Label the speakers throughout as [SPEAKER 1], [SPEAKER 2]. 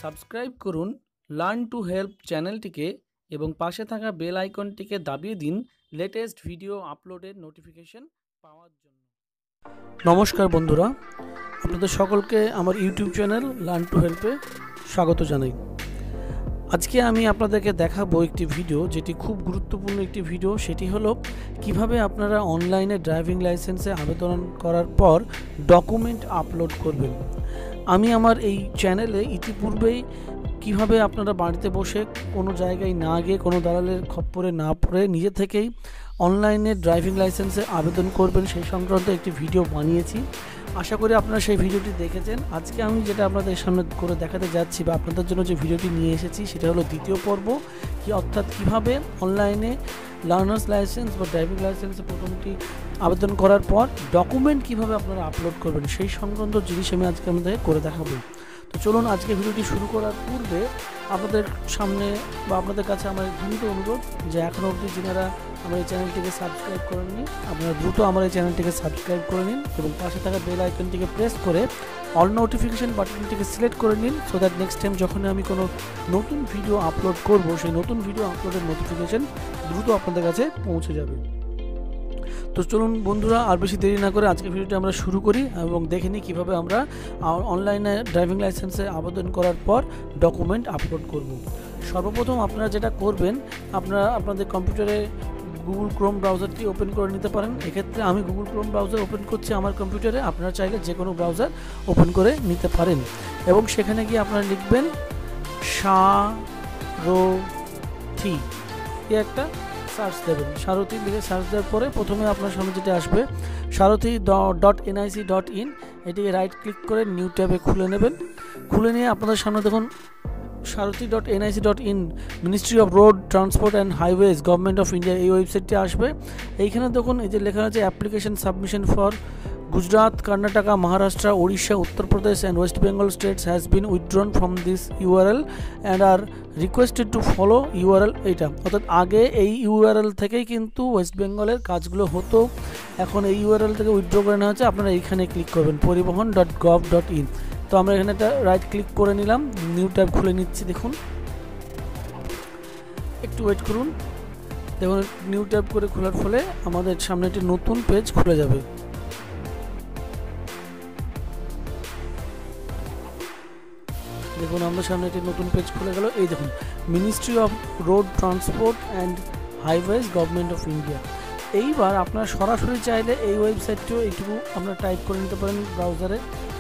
[SPEAKER 1] Subscribe করুন learn to help চ্যানেলটিকে এবং পাশে থাকা বেল আইকনটিকে দাবিয়ে দিন লেটেস্ট ভিডিও আপলোডের নোটিফিকেশন পাওয়ার জন্য। নমস্কার বন্ধুরা, আপনাদের সকলকে আমার ইউটিউব চ্যানেল লার্ন টু হেল্পে স্বাগত জানাই। আজকে আমি আপনাদেরকে দেখাবো একটি ভিডিও, যেটি খুব গুরুত্বপূর্ণ একটি ভিডিও। সেটি হলো কিভাবে আপনারা অনলাইনে ড্রাইভিং লাইসেন্সে আবেদন করার পর ডকুমেন্ট আপলোড করবেন। আমি আমার এই চ্যানেলে ইতিপূর্বেই কিভাবে আপনারা বাড়িতে বসে কোনো জায়গায় না গিয়ে কোনো দালালের খপ্পরে না পড়ে নিজে থেকেই অনলাইনে ড্রাইভিং লাইসেন্সে আবেদন করবেন সেই সংক্রান্ত একটি ভিডিও বানিয়েছি। আশা করি আপনারা সেই ভিডিওটি দেখেছেন। আজকে আমি যেটা আপনাদের সামনে করে দেখাতে যাচ্ছি বা আপনাদের জন্য যে ভিডিওটি নিয়ে এসেছি সেটা হলো দ্বিতীয় পর্ব, অর্থাৎ কীভাবে অনলাইনে লার্নার্স লাইসেন্স বা ড্রাইভিং লাইসেন্সে প্রথমটি আবেদন করার পর ডকুমেন্ট কিভাবে আপনারা আপলোড করবেন সেই সংক্রান্ত জিনিস আমি আজকে আপনাদের করে দেখাবো। তো চলুন আজকে ভিডিওটি শুরু করার পূর্বে আপনাদের সামনে বা আপনাদের কাছে আমার বিনীত অনুরোধ যে এখনও অবধি যারা আমার এই চ্যানেলটিকে সাবস্ক্রাইব করেননি, আপনারা দ্রুত আমার এই চ্যানেলটিকে সাবস্ক্রাইব করে নিন এবং পাশে থাকা বেল আইকনটিকে প্রেস করে অল নোটিফিকেশন বাটনটিকে সিলেক্ট করে নিন, সো দ্যাট নেক্সট টাইম যখন আমি কোনো নতুন ভিডিও আপলোড করব সেই নতুন ভিডিও আপলোডের নোটিফিকেশন দ্রুত আপনাদের কাছে পৌঁছে যাবে। তো চলুন বন্ধুরা, আর বেশি দেরি না করে আজকে ভিডিওটি আমরা শুরু করি এবং দেখে নিই কীভাবে আমরা অনলাইনে ড্রাইভিং লাইসেন্সে আবেদন করার পর ডকুমেন্ট আপলোড করব। সর্বপ্রথম আপনারা যেটা করবেন, আপনারা আপনাদের কম্পিউটারে গুগল ক্রোম ব্রাউজারটি ওপেন করে নিতে পারেন। এক্ষেত্রে আমি গুগল ক্রোম ব্রাউজার ওপেন করছি আমার কম্পিউটারে, আপনারা চাইলে যে কোনো ব্রাউজার ওপেন করে নিতে পারেন এবং সেখানে গিয়ে আপনারা লিখবেন সারথি, একটা সার্চ দেবেন। সারথি লিখে সার্চ দেওয়ার পরে প্রথমে আপনার সামনে যেটা আসবে সারথি.nic.in, এটিকে রাইট ক্লিক করে নিউ ট্যাবে খুলে নেবেন। খুলে নিয়ে আপনাদের সামনে দেখুন সারথি.nic.in ministry of road transport and highways government of India, এই ওয়েবসাইটটি আসবে। এইখানে দেখুন এই যে লেখা আছে application submission for Gujarat, Karnataka, Maharashtra, Odisha, Uttar Pradesh and West Bengal states has been withdrawn from this URL and are requested to follow URL এটা, অর্থাৎ আগে এই URL থেকেই কিন্তু ওয়েস্ট বেঙ্গলের কাজগুলো হতো, এখন এই URL থেকে উইথড্র করে নেওয়া হচ্ছে। আপনারা এইখানে ক্লিক করবেন poribohon.gov.in। তো আমরা এখানে একটা রাইট ক্লিক করে নিলাম, নিউ ট্যাব খুলে নিচ্ছি। দেখুন একটু ওয়েট করুন। দেখুন নিউ ট্যাব করে খোলার ফলে আমাদের সামনে একটি নতুন পেজ খুলে যাবে। দেখুন আমাদের সামনে একটি নতুন পেজ খুলে গেল। এই দেখুন ministry of road transport and highways government of India. এইবার আপনারা সরাসরি চাইলে এই ওয়েবসাইটটিও এইটুকু আপনারা টাইপ করে নিতে পারেন ব্রাউজারে,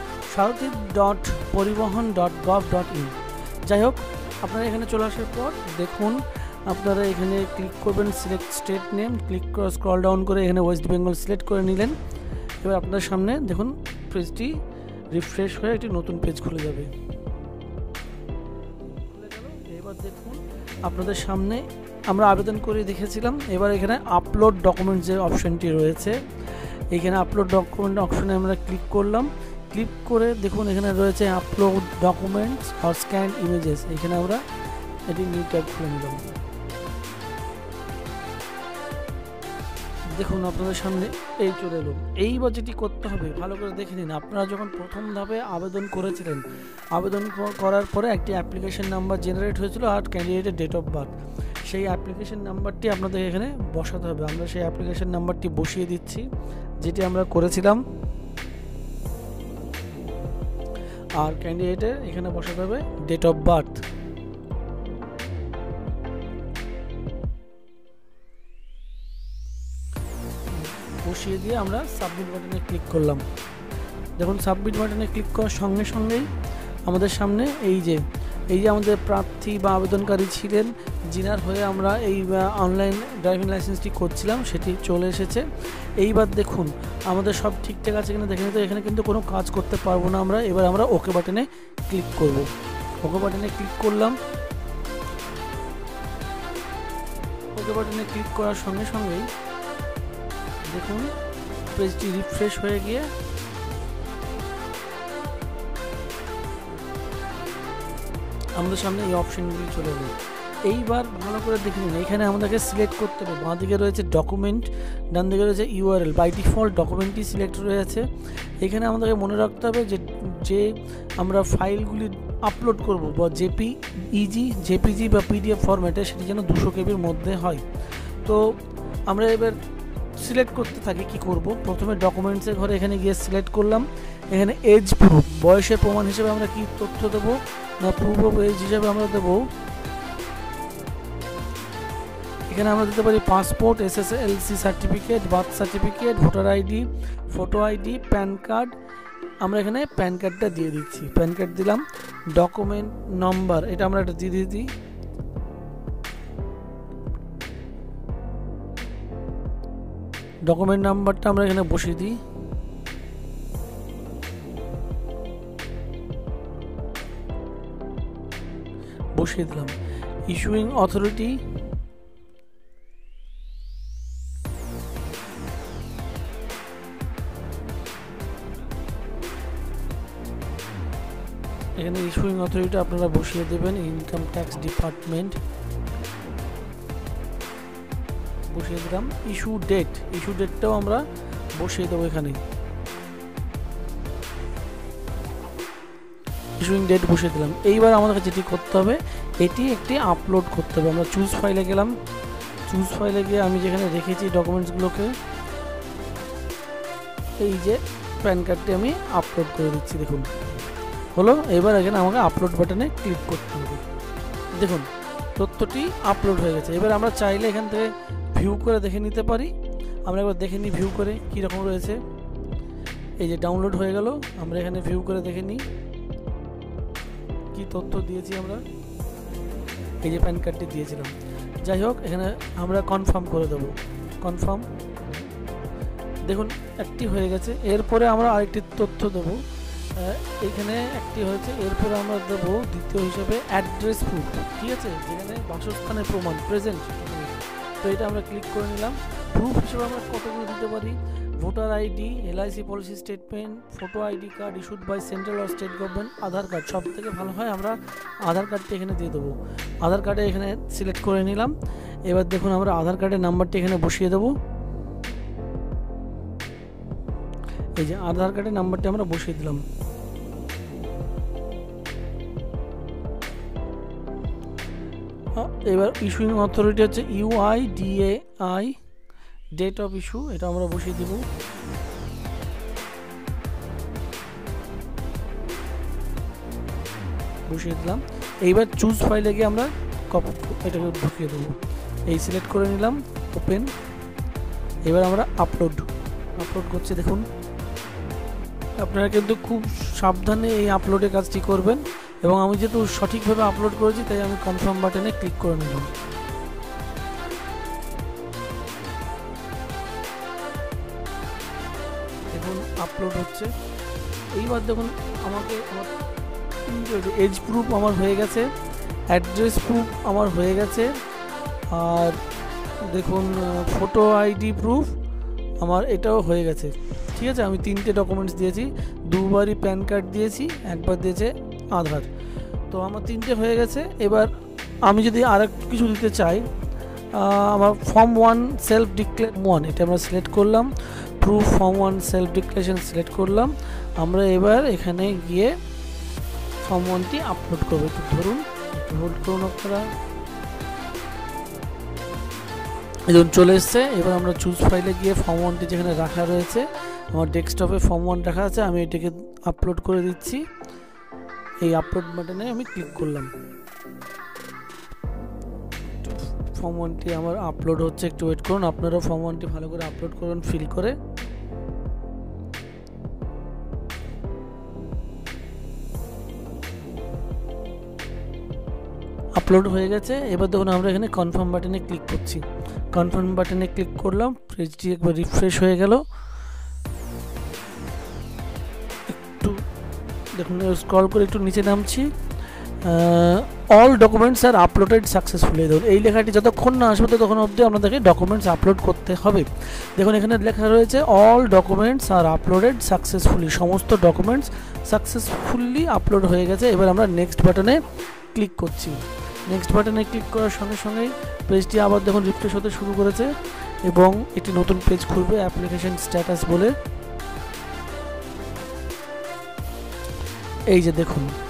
[SPEAKER 1] saruthi.poribohon.gov.in। যাই হোক, আপনারা এখানে চলে আসার পর দেখুন আপনারা এখানে ক্লিক করবেন সিলেক্ট স্টেট নেম, ক্লিক করে স্ক্রল ডাউন করে এখানে ওয়েস্ট বেঙ্গল সিলেক্ট করে নিলেন। এবার আপনার সামনে দেখুন পেজটি রিফ্রেশ হয়ে একটি নতুন পেজ খুলে যাবে। এবার দেখুন আপনাদের সামনে আমরা আবেদন করে দেখেছিলাম, এবার এখানে আপলোড ডকুমেন্ট যে অপশানটি রয়েছে, এখানে আপলোড ডকুমেন্ট অপশানে আমরা ক্লিক করলাম। ক্লিক করে দেখুন এখানে রয়েছে upload documents or scan images, এখানে আমরা এটি নিউ ট্যাব খুলে নিলাম। দেখুন আপনাদের সামনে এই চলে এলো। এইবার যেটি করতে হবে ভালো করে দেখে নিন, আপনারা যখন প্রথম ধাপে আবেদন করেছিলেন, আবেদন করার পরে একটি অ্যাপ্লিকেশন নাম্বার জেনারেট হয়েছিল আর ক্যান্ডিডেটের ডেট অফ বার্থ, সেই অ্যাপ্লিকেশন নাম্বারটি আপনাদের এখানে বসাতে হবে। আমরা সেই অ্যাপ্লিকেশন নাম্বারটি বসিয়ে দিচ্ছি যেটি আমরা করেছিলাম, আর ক্যান্ডিডেটের এখানে বসাতে হবে ডেট অফ বার্থ। বসিয়ে দিয়ে আমরা সাবমিট বাটনে ক্লিক করলাম। দেখুন সাবমিট বাটনে ক্লিক করার সঙ্গে সঙ্গেই আমাদের সামনে এই যে আমাদের প্রার্থী বা আবেদনকারী ছিলেন যিনার হয়ে আমরা এই অনলাইন ড্রাইভিং লাইসেন্সটি করছিলাম সেটি চলে এসেছে। এইবার দেখুন আমাদের সব ঠিকঠাক আছে কিনা দেখে নিতে, এখানে কিন্তু কোনো কাজ করতে পারবো না আমরা। এবার আমরা ওকে বাটনে ক্লিক করব। ওকে বাটনে ক্লিক করলাম। ওকে বাটনে ক্লিক করার সঙ্গে সঙ্গেই দেখুন পেজটি রিফ্রেশ হয়ে গিয়ে আমাদের সামনে এই অপশনগুলি চলে এলো। এইবার ভালো করে দেখে নিন, এখানে আমাদেরকে সিলেক্ট করতে হবে। বাঁ দিকে রয়েছে ডকুমেন্ট, ডান দিকে রয়েছে ইউআরএল। বাই ডিফল্ট ডকুমেন্টই সিলেক্ট রয়েছে। এখানে আমাদেরকে মনে রাখতে হবে যে আমরা ফাইলগুলি আপলোড করব বা জেপিজি বা পিডিএফ ফরম্যাটে সেটি যেন 200 কেবির মধ্যে হয়। তো আমরা এবার সিলেক্ট করতে থাকি কি করব। প্রথমে ডকুমেন্টসের ঘরে এখানে গিয়ে সিলেক্ট করলাম। এখানে এজ প্রুফ, বয়সের প্রমাণ হিসেবে আমরা কি তথ্য দেবো না প্রুফ অফ এজ হিসেবে আমরা দেবো, এখানে আমরা দিতে পারি passport, SSLC certificate, birth certificate, voter ID, photo ID, PAN card. আমরা এখানে প্যান কার্ডটা দিয়ে দিচ্ছি, প্যান কার্ড দিলাম। ডকুমেন্ট নম্বর এটা আমরা একটা দিয়ে দিই, ডকুমেন্ট নাম্বারটা আমরা এখানে বসিয়ে দিই। বসিয়ে দিলাম। ইস্যুইং অথরিটি এখানে ইস্যুইং অথরিটি আপনারা বসিয়ে দেবেন, ইনকাম ট্যাক্স ডিপার্টমেন্ট বসিয়ে দিলাম। ইস্যু ডেটটাও আমরা বসিয়ে দেবো এখানে, ইস্যুইং ডেট বসিয়ে দিলাম। এইবার আমাদের যেটি করতে হবে এটি একটি আপলোড করতে হবে। আমরা চুজ ফাইলে গেলাম, চুজ ফাইলে গিয়ে আমি যেখানে রেখেছি ডকুমেন্টসগুলোকে, এই যে প্যান কার্ডটি আমি আপলোড করে দিচ্ছি, দেখুন হলো। এবার এখানে আমাকে আপলোড বাটনে ক্লিক করতে হবে, দেখুন তথ্যটি আপলোড হয়ে গেছে। এবার আমরা চাইলে এখান থেকে ভিউ করে দেখে নিতে পারি। আমরা একবার দেখে নিই ভিউ করে কীরকম রয়েছে। এই যে ডাউনলোড হয়ে গেল, আমরা এখানে ভিউ করে দেখে নিই কি তথ্য দিয়েছি আমরা। এই যে প্যান কার্ডটি দিয়েছিলাম। যাই হোক, এখানে আমরা কনফার্ম করে দেবো, কনফার্ম। দেখুন একটি হয়ে গেছে। এরপরে আমরা আরেকটি তথ্য দেবো, এখানে একটি হয়েছে। এরপরে আমরা দেবো দ্বিতীয় হিসেবে অ্যাড্রেস প্রুফ, ঠিক আছে, যেখানে বাসস্থানের প্রমাণ প্রেজেন্ট। তো এটা আমরা ক্লিক করে নিলাম। প্রুফ হিসেবে আমরা কতগুলো দিতে পারি, voter ID, LIC policy statement, photo ID card issued by central or state government, Aadhaar card. সব থেকে ভালো হয় আমরা আধার কার্ডটি এখানে দিয়ে দেবো। আধার কার্ডে এখানে সিলেক্ট করে নিলাম। এবার দেখুন আমরা আধার কার্ডের নাম্বারটি এখানে বসিয়ে দেবো। এই যে আধার কার্ডের নাম্বারটি আমরা বসিয়ে দিলাম। এবার ইস্যুইং অথরিটি হচ্ছে UIDAI, ডেট অফ ইস্যু এটা আমরা বসিয়ে দেব। বসিয়ে দিলাম। এইবার চুজ ফাইলে গিয়ে আমরা এটাকে ঢুকিয়ে দেবো। এই সিলেক্ট করে নিলাম, ওপেন। এবার আমরা আপলোড করছি, দেখুন। আপনারা কিন্তু খুব সাবধানে এই আপলোডের কাজটি করবেন, এবং আমি যেহেতু সঠিকভাবে আপলোড করেছি তাই আমি কনফার্ম বাটনে ক্লিক করে নিলাম। দেখুন আপলোড হচ্ছে। এইবার দেখুন আমাকে আমার এজ প্রুফ আমার হয়ে গেছে, অ্যাড্রেস প্রুফ আমার হয়ে গেছে, আর দেখুন ফটো আইডি প্রুফ আমার এটাও হয়ে গেছে। ঠিক আছে, আমি 3টে ডকুমেন্টস দিয়েছি, দুবারই প্যান কার্ড দিয়েছি, একবার দিয়েছে আধার। তো আমার 3টে হয়ে গেছে। এবার আমি যদি আর কিছু দিতে চাই, আমার ফর্ম 1 সেলফ ডিক্লেয়ার 1 এটা আমরা সিলেক্ট করলাম। Proof form 1 self declaration select করলাম। আমরা এবার এখানে গিয়ে ফর্ম 1টি আপলোড করবো। একটু ধরুন, একটু হোল্ড করুন আপনারা। এখন চলে এসছে। এবার আমরা চুজ ফাইলে গিয়ে ফর্ম 1টি যেখানে রাখা রয়েছে, আমার ডেস্কটপে ফর্ম 1 রাখা আছে, আমি এটাকে আপলোড করে দিচ্ছি। এই আপলোড বাটনে আমি ক্লিক করলাম। ফর্ম 1টি আমার আপলোড হচ্ছে, একটু ওয়েট করুন। আপনারাও ফর্ম 1টি ভালো করে আপলোড করুন, ফিল করে। আপলোড হয়ে গেছে। এবার দেখুন আমরা এখানে কনফার্ম বাটনে ক্লিক করছি। কনফার্ম বাটনে ক্লিক করলাম, পেজটি একবার রিফ্রেশ হয়ে গেল। একটু দেখুন স্ক্রল করে একটু নিচে নামছি। All documents are uploaded successfully. দেখুন এই লেখাটি যতক্ষণ না আসবে ততক্ষণ অবধি আপনাদেরকে ডকুমেন্টস আপলোড করতে হবে। দেখুন এখানে লেখা রয়েছে all documents are uploaded successfully, সমস্ত ডকুমেন্টস সাকসেসফুলি আপলোড হয়ে গেছে। এবার আমরা নেক্সট বাটনে ক্লিক করছি। নেক্সট বাটনে ক্লিক করার সঙ্গে সঙ্গেই পেজটি আবার দেখুন রিফ্রেশ হতে শুরু করেছে, এবং একটি নতুন পেজ খুলবে অ্যাপ্লিকেশন স্ট্যাটাস বলে। এই যে দেখুন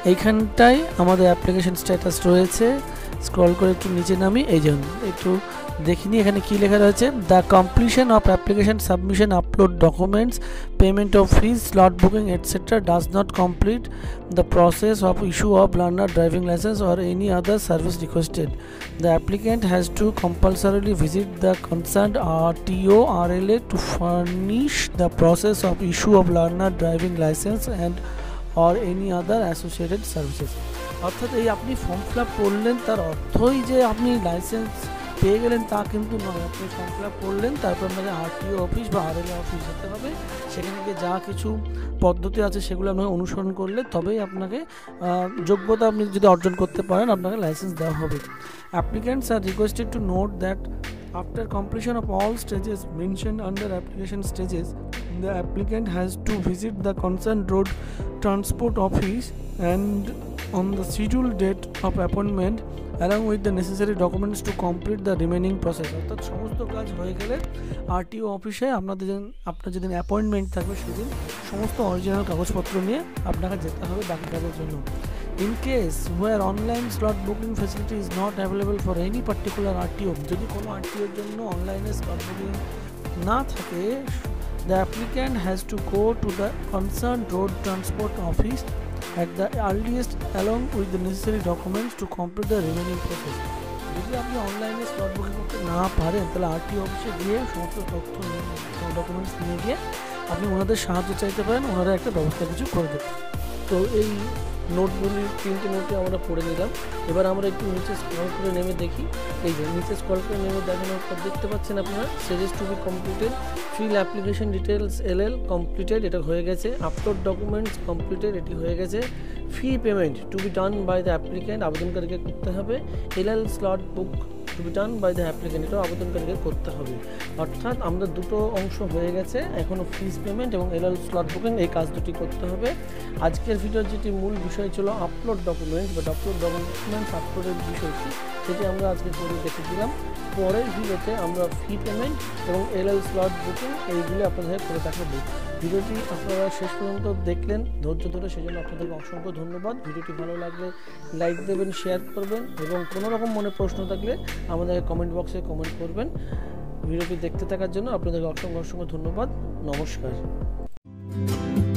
[SPEAKER 1] এইখানটায় আমাদের অ্যাপ্লিকেশন স্ট্যাটাস রয়েছে। স্ক্রল করে একটু নিচে নামি, এই যে একটু দেখিনি এখানে কি লেখা রয়েছে, the completion of application submission, upload documents, payment of fees, slot booking etcetera does not complete the process of issue of learner driving licence or any other service requested, the applicant has to compulsorily visit the concerned RTO RLA to furnish the process of issue of learner driving licence and or any other associated services। অর্থাৎ এই আপনি form fill up করলেন তার অর্থই যে আপনি licence পেয়ে গেলেন তা কিন্তু নয়। আপনি ফর্ম ফিল আপ করলেন, তারপর আপনাকে RTO অফিস বা RLA অফিস যেতে হবে, সেখানে গিয়ে যা কিছু পদ্ধতি আছে সেগুলো আপনাকে অনুসরণ করলে তবেই আপনাকে যোগ্যতা আপনি যদি অর্জন করতে পারেন আপনাকে লাইসেন্স দেওয়া হবে। Applicants are requested to note that after completion of all stages mentioned under application stages, the applicant has to visit the concerned road transport office and on the scheduled date of appointment along with the necessary documents to complete the remaining process। অর্থাৎ সমস্ত কাজ হয়ে গেলে RTO অফিসে আপনার যেদিন appointment থাকবে সেদিন সমস্ত অরিজিনাল কাগজপত্র নিয়ে আপনাকে যেতে হবে বাকি কাজের জন্য। In case where online slot booking facility is not available for any particular RTO, যদি কোনো RTO এর জন্য অনলাইনে স্লট বুকিং না থাকে, the applicant has to go to the concerned road transport office at the earliest along with the necessary documents to complete the remaining process। যদি আপনি অনলাইনে স্লট বুকিং করতে না পারেন তাহলে RTO অফিসে গিয়ে সমস্ত তথ্য ডকুমেন্টস নিয়ে গিয়ে আপনি ওনাদের সাহায্য চাইতে পারেন, ওনারা একটা ব্যবস্থা কিছু করে দেবেন। তো এই নোটগুলি 3টে নোটে আমরা পড়ে নিলাম। এবার আমরা একটু নিচে স্ক্রল করে নেমে দেখি। এই যে নিচে স্ক্রল করে নেমে দেখানোর পর দেখতে পাচ্ছেন আপনারা stages to be completed, fill application details LL completed, এটা হয়ে গেছে। আপলোড ডকুমেন্টস কমপ্লিটেড, এটি হয়ে গেছে। Fee payment to be done by the applicant, আবেদনকারীকে করতে হবে। LL slot book to be done by the applicant, এটাও আবেদনকারীকে করতে হবে। অর্থাৎ আমাদের দুটো অংশ হয়ে গেছে, এখনও ফিস পেমেন্ট এবং LL স্লট বুকিং, এই কাজ দুটি করতে হবে। আজকের ভিডিওর যেটি মূল বিষয় ছিল আপলোড ডকুমেন্টস বা ডকুমেন্টস আপলোডের বিষয়টি, সেটি আমরা আজকে করে দেখে দিলাম। পরের ভিডিওতে আমরা ফি পেমেন্ট এবং LL স্লট বুকিং এইগুলো আপনাদের করে দেখাবো। ভিডিওটি আপনারা শেষ পর্যন্ত দেখলেন ধৈর্য ধরে, সেজন্য আপনাদেরকে অসংখ্য ধন্যবাদ। ভিডিওটি ভালো লাগলে লাইক দেবেন, শেয়ার করবেন এবং কোনো রকম মনে প্রশ্ন থাকলে আমাদের কমেন্ট বক্সে কমেন্ট করবেন। ভিডিওটি দেখতে থাকার জন্য আপনাদেরকে অসংখ্য ধন্যবাদ। নমস্কার।